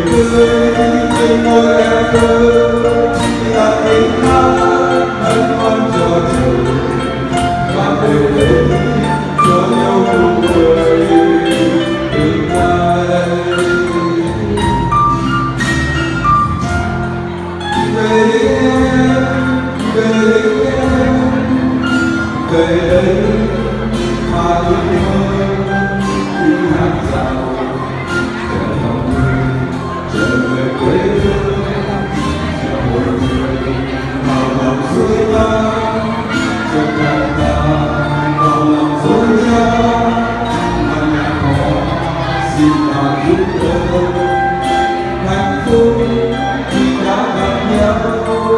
tươi trên môi em thơ là tiếng hát hân hoan cho trời và về đây cho nhau nụ cười tương lai. Về đây mà ước mơ khi hàng rào chờ lòng người trở về quê hương, chờ một người vào lòng dối ta, chờ cả ta vào lòng dối ta, mà nhạc họ xin ta giúp đỡ hạnh phúc khi đã gặp nhau.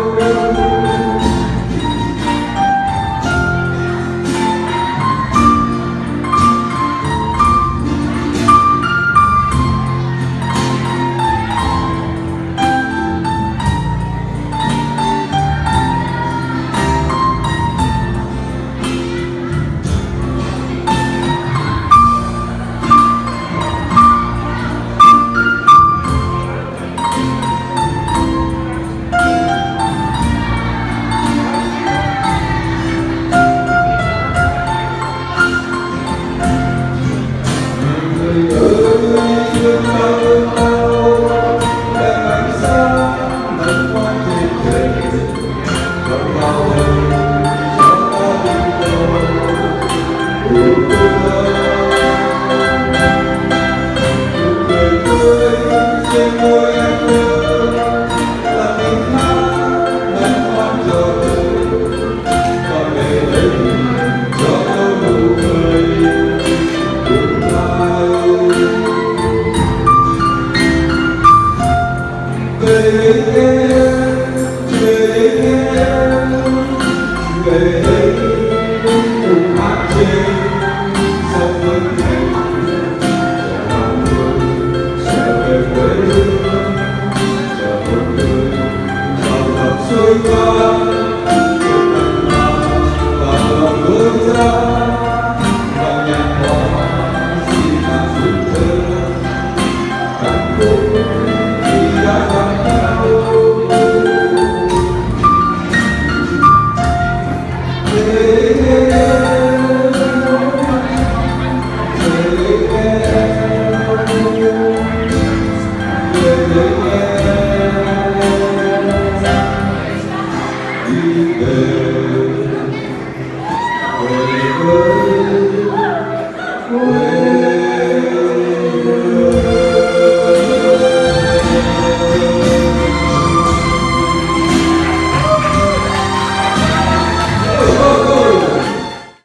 Về đây cùng hát trên sông Vân Thành, chờ lòng người trở về quê hương, chờ một người vào lòng xuôi qua, chờ tận lòng vào lòng đôi ra, và nhạc hò xin ta giúp thơ hạnh phúc khi đã gặp nhau. Về